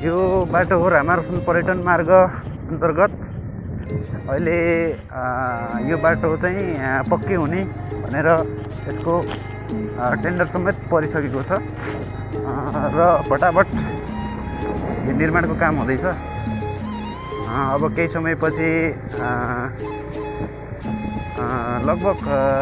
यो बाटो हो रामारसन पर्यटन मार्ग अन्तर्गत। अहिले यो बाटो चाहिँ पक्कै हुने भनेर यसको टेन्डर समेत परिसकेको छ र फटाफट यो निर्माणको काम हुँदैछ। अब केही समयपछि लगभग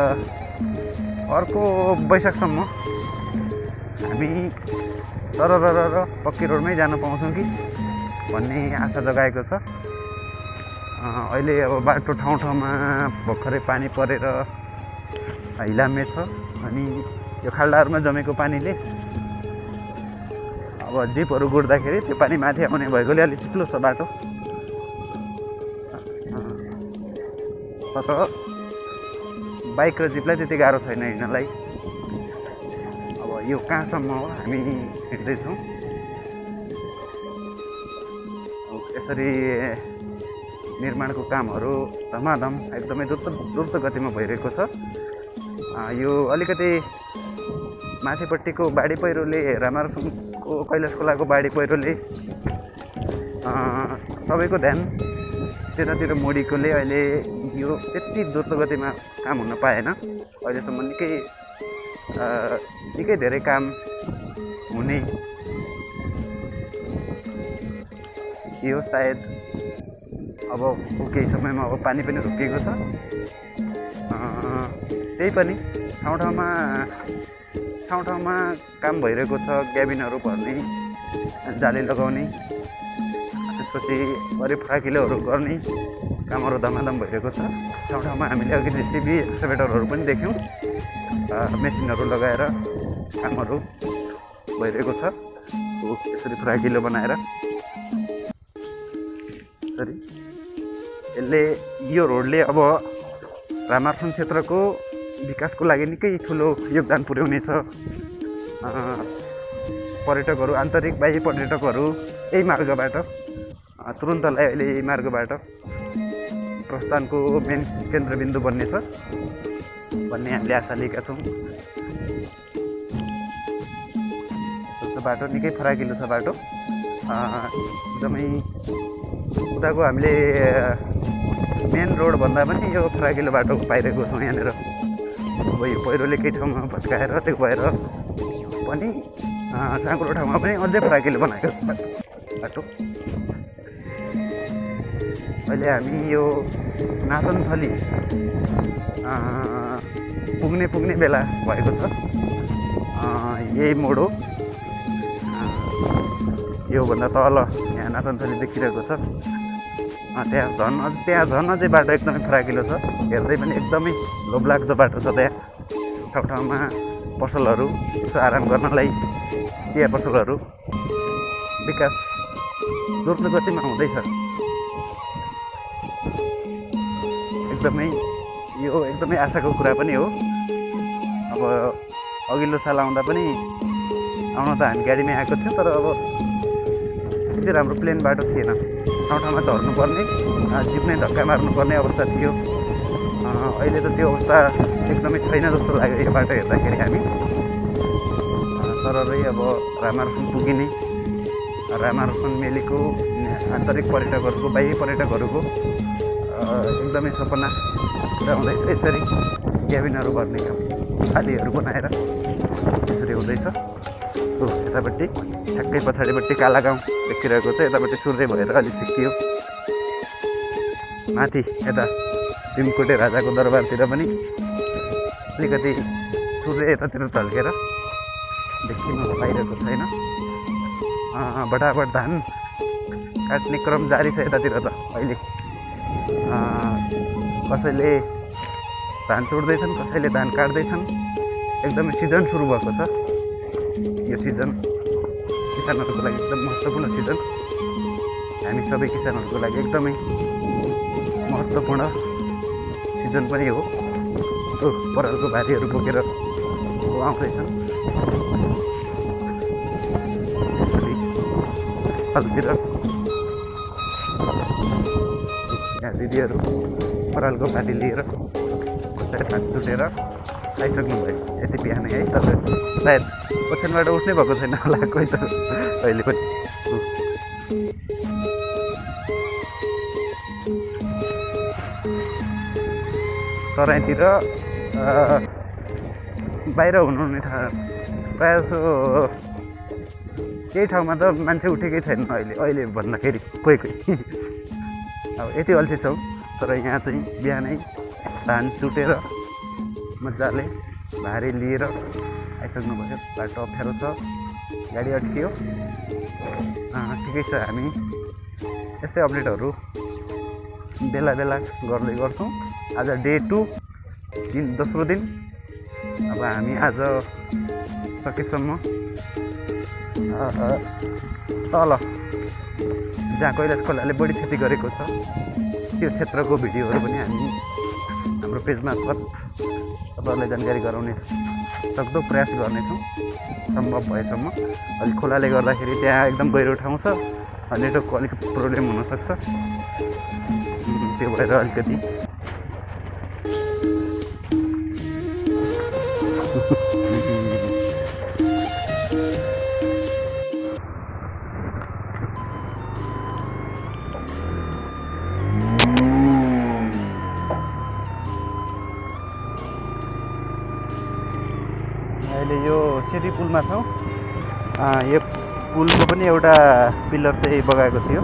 अर्को वैशाखसम्म हामी तर पक्की रोडमै जान पाउँछौँ कि भन्ने आशा जगाएको छ। अहिले अब बाटो ठाउँमा भर्खरै पानी परेर हिलामे छ अनि यो खाल्डाहरूमा जमेको पानीले अब जिपहरू गुड्दाखेरि त्यो पानी माथि आउने भएकोले अलिक चिप्लो छ बाटो। तर बाइक र जिपलाई त्यति गाह्रो छैन हिँड्नलाई। अब यो कहाँसम्म हो हामी हिँड्दैछौँ। यसरी निर्माणको कामहरू धमाधम एकदमै द्रुत गतिमा भइरहेको छ। यो अलिकति माथिपट्टिको बाढी पहिरोले रामारसनको कैलाश खोलाको बाढी पहिरोले सबैको ध्यान त्यतातिर मोडीकोले अहिले यो त्यति द्रुत गतिमा काम हुन पाएन। अहिलेसम्म निकै धेरै काम हुने यो सायद अब केही समयमा अब पानी पनि रोकिएको छ। त्यही पनि ठाउँमा काम भइरहेको छ। ग्याबिनहरू भर्ने, जाली लगाउने, त्यसपछि अरू फराकिलोहरू गर्ने कामहरू धमाधम भइरहेको छ। ठाउँमा हामीले अघि जेसिबी एक्सकाभेटरहरू पनि देख्यौँ। मेसिनहरू लगाएर कामहरू भइरहेको छ। यसरी फराकिलो बनाएर यसले यो रोडले अब रामारसन क्षेत्रको विकासको लागि निकै ठुलो योगदान पुर्याउनेछ। पर्यटकहरू, आन्तरिक बाह्य पर्यटकहरू यही मार्गबाट तुरुन्तलाई अहिले यही मार्गबाट प्रस्थानको मेन केन्द्रबिन्दु बन्नेछ भन्ने हामीले आशा लिएका छौँ। बाटो निकै फराकिलो छ बाटो। एकदमै उताको हामीले मेन रोड भन्दा पनि यो फराकिलो बाटो पाइरहेको छौँ यहाँनिर। अब यो पहिरोले केही ठाउँमा भत्काएर त्यो भएर पनि साँग्रो ठाउँमा पनि अझै फराकिलो बनाएको छ बाटो। अहिले हामी यो नाचनथली पुग्ने बेला भएको छ। यही मोड हो। योभन्दा तल यहाँ नाचनथली देखिरहेको छ। त्यहाँ झन् अझै बाटो एकदमै फराकिलो छ। हेर्दै पनि एकदमै लोभलाग्दो बाटो छ। त्यहाँ ठाउँमा पसलहरू यसो आराम गर्नलाई चिया पसलहरू विकास द्रुत गतिमा हुँदैछ। एकदमै आशाको कुरा पनि हो। अब अघिल्लो साल आउँदा पनि आउन त हामी गाडीमै आएको थियौँ, तर अब त्यति राम्रो प्लेन बाटो थिएन। ठाउँमा झर्नुपर्ने, जिप नै धक्का मार्नुपर्ने अवस्था थियो। अहिले त त्यो अवस्था एकदमै छैन जस्तो लाग्यो यो बाटो हेर्दाखेरि हामी। सररै अब रामारसन पुगिने, रामारसन मेलीको आन्तरिक पर्यटकहरूको, बाह्य पर्यटकहरूको एकदमै सपना पुरा हुँदैछ। यसरी क्याबिनहरू भर्ने काम, थालीहरू बनाएर यसरी हुँदैछ। यतापट्टि ठ्याक्कै पछाडिपट्टि काला गाउँ देखिरहेको छ। यतापट्टि सूर्य भएर अलिक सिक्कियो। माथि यता भीमकोटे राजाको दरबारतिर पनि अलिकति सूर्य यतातिर ढल्केर देखिनु पाइरहेको छैन। बटाबट धान काट्ने क्रम जारी छ यतातिर त। अहिले कसैले धान चुड्दैछन्, कसैले धान काट्दैछन्। एकदमै सिजन सुरु भएको छ। यो सिजन किसानहरूको लागि एकदम महत्त्वपूर्ण सिजन। हामी सबै किसानहरूको लागि एकदमै महत्त्वपूर्ण सिजन पनि हो। परालको भारीहरू बोकेर आउँदैछन्। फलतिर यहाँ दिदीहरू परालको भारी लिएर कसैले भात चुटेर आइसक्नुभयो यति बिहानै है। तपाईँ सायद ओछ्यानबाट उठ्नै भएको छैन होला कोही त अहिले पनि। तराईतिर बाहिर हुनुहुने प्रायः जसो केही ठाउँमा त मान्छे उठेकै छैन अहिले भन्दाखेरि कोही अब यति अल्छी छौँ। तर यहाँ चाहिँ बिहानै धान सुटेर मजाले भारी लिएर आइसक्नु भयो। बाटो अप्ठ्यारो छ, गाडी अड्कियो। ठिकै छ, हामी यस्तै अपडेटहरू बेला बेला गर्दै गर्छौँ। आज डे 2 दोस्रो दिन। अब हामी आज सकेसम्म तल जहाँ कैलाश खोलाले बढी क्षति गरेको छ त्यो क्षेत्रको भिडियोहरू पनि हामी हाम्रो पेज मार्फत तपाईँहरूलाई जानकारी गराउने सक्दो प्रयास गर्नेछौँ सम्भव भएसम्म। अहिले खोलाले गर्दाखेरि त्यहाँ एकदम गहिरो ठाउँ छ, नेटवर्कको अलिक प्रब्लम हुनसक्छ। त्यो भएर अलिकति अहिले यो सिटी पुलमा छौँ। यो पुलको पनि एउटा पिलर चाहिँ बगाएको थियो,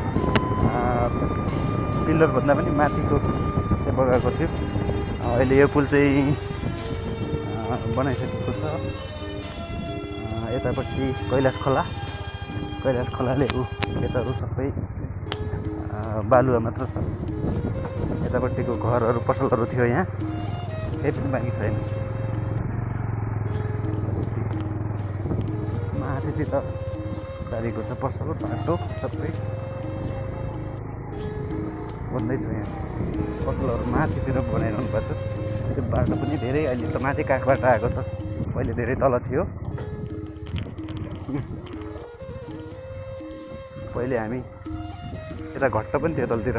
पिलर भन्दा पनि माथिको चाहिँ बगाएको थियो। अहिले यो पुल चाहिँ बनाइसकेको छ। यतापट्टि कैलाश खोलाले खेतहरू सबै बालुवा मात्र छ। यतापट्टिको घरहरू पसलहरू थियो, यहाँ केही पनि बाँकी छैन। माथितिर गाडीको छ पसल बाटो सबै बन्दैछ। यहाँ पसलहरू माथितिर बनाइरहनु पर्छ। त्यो बाटो पनि धेरै अहिले त माथि काखबाट आएको छ, पहिले धेरै तल थियो। पहिले हामी यता घट्ट पनि थियो, तलतिर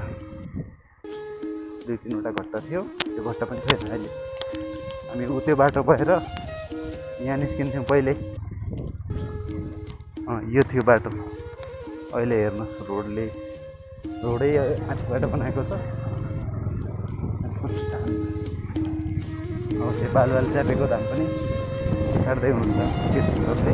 2-3वटा घट्ट थियो, त्यो घट्ट पनि छैन अहिले। हामी त्यो बाटो भएर यहाँ निस्किन्थ्यौँ पहिले। यो थियो बाटो। अहिले हेर्नुहोस् रोडै माथिबाट बनाएको छ। अब त्यो बालुवाले च्यापेको धान पनि काट्दै हुनुहुन्छ त्यसले।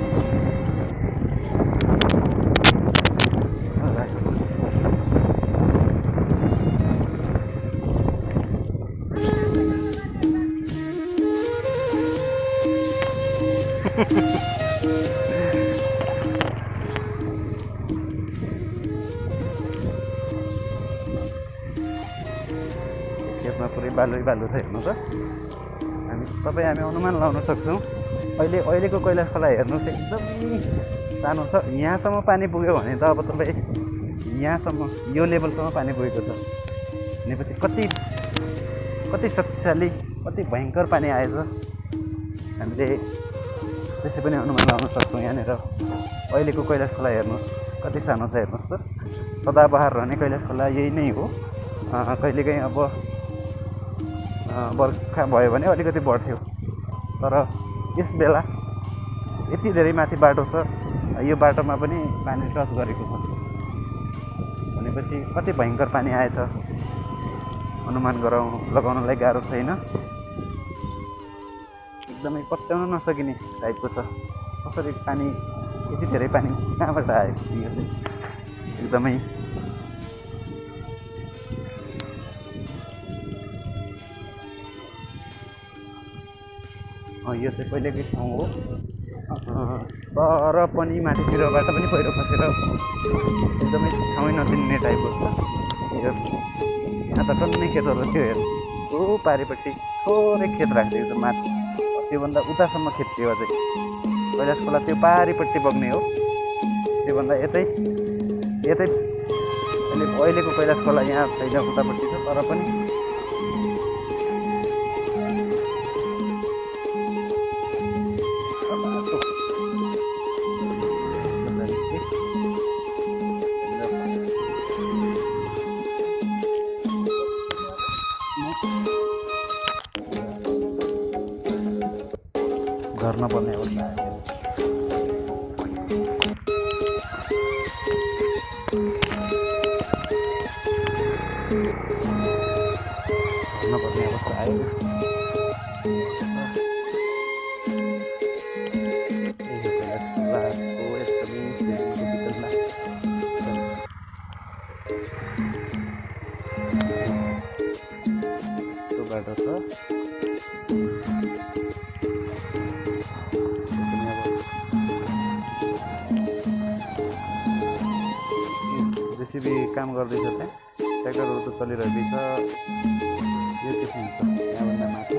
खेतमा पुरै बालु छ, हेर्नु त। हामी अनुमान लगाउन सक्छौँ। अहिलेको कैलाश खोला हेर्नुहोस्, एकदमै सानो छ। यहाँसम्म पानी पुग्यो भने त अब तपाईँ यहाँसम्म यो लेभलसम्म पानी पुगेको छ भनेपछि कति शक्तिशाली, कति भयङ्कर पानी आएछ हामीले त्यसै पनि अनुमान लगाउन सक्छौँ। यहाँनिर अहिलेको कैलाश खोला हेर्नुहोस् कति सानो छ, हेर्नुहोस् त। सदाबहार रहने कैलाश खोला यही नै हो। कहिलेकाहीँ अब बर्खा भयो भने अलिकति बढ्थ्यो, तर यस बेला यति धेरै माथि बाटो छ, यो बाटोमा पनि पानी टच गरेको छ भनेपछि कति भयङ्कर पानी आएछ अनुमान लगाउनलाई गाह्रो छैन। एकदमै पत्याउन नसकिने टाइपको छ। कसरी पानी, यति धेरै पानी कहाँबाट आयो? यो चाहिँ एकदमै यो चाहिँ पहिलेकै ठाउँ हो, तर पनि माथितिरबाट पनि पहिरो खसेर एकदमै ठाउँै नचिन्ने टाइपको छ। यहाँ त टन्नै खेतहरू थियो, हेर्नु त्यो पारिपट्टि थोरै खेत राखिदिएको छ माथि, त्योभन्दा उतासम्म खेत थियो। अझै कैलाश खोला त्यो पारिपट्टि बग्ने हो, त्योभन्दा यतै अहिलेको कैलाश खोला यहाँ छैन, उतापट्टि छ। तर पनि झर्न पर्ने अवस्था आयो। पर्ने अवस्था आयो। बाटो छ जेसीबी काम गर्दैछ त्यहाँ ट्र्याक्टरहरू त चलिरहेको छ। यो किसिम छ यहाँभन्दा माथि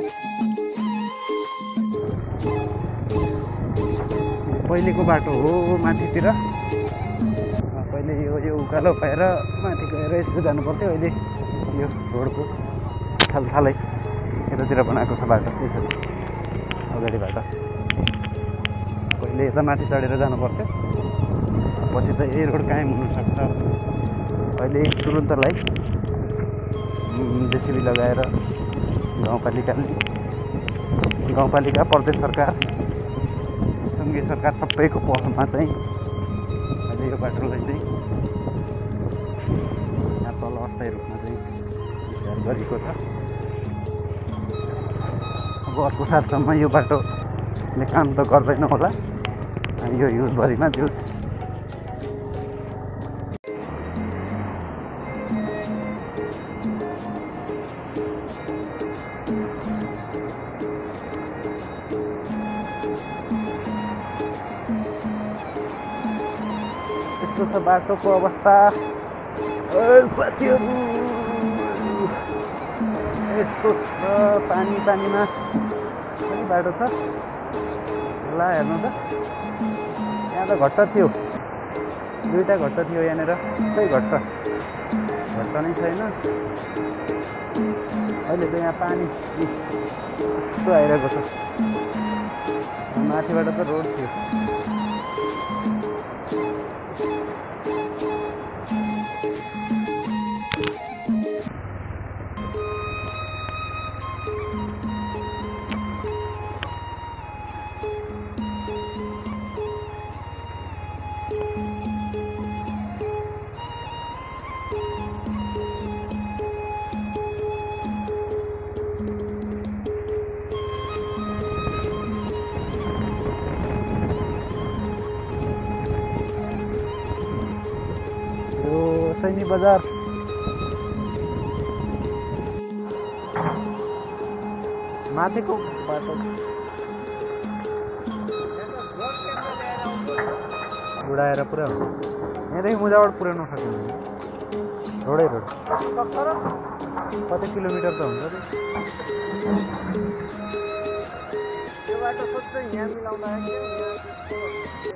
पहिलेको बाटो हो माथितिर। पहिले यो उकालो पाएर माथि गएर यसो जानुपर्थ्यो। अहिले यो रोडको छालछालै यतातिर बनाएको छ बाटो। त्यसरी अगाडिबाट पहिले यता माथि चढेर जानुपर्थ्यो। पछि त यही रोड कायम हुनसक्छ। अहिले तुरुन्तलाई जेसीबी लगाएर गाउँपालिका प्रदेश सरकार सङ्घीय सरकार सबैको पहलमा चाहिँ अहिले यो बाटोलाई चाहिँ यहाँ तल अस्थायी रूपमा चाहिँ विचार गरेको छ। अब अर्को सालसम्म यो बाटोले काम त गर्दैन होला। यो युजभरिमा त्यो यस्तो छ बाटोको अवस्था। साथीहरू यस्तो छ पानीमा पनि बाटो छ। ल हेर्नु त यहाँ त घट्ट थियो। दुईवटा घट्ट थियो यहाँनिर। खै घट्ट नै छैन। अहिले त यहाँ पानी यस्तो आइरहेको छ। माथिबाट त रोड थियो। सैनी बजार माथिको बाटो उडाएर पुरा यहाँदेखि मुजाबाट पुर्याउनु सक्दैन। रोडै रोड कति किलोमिटर त हुन्छ त्यो बाटो सोध्दै यहाँ मिलाउँदा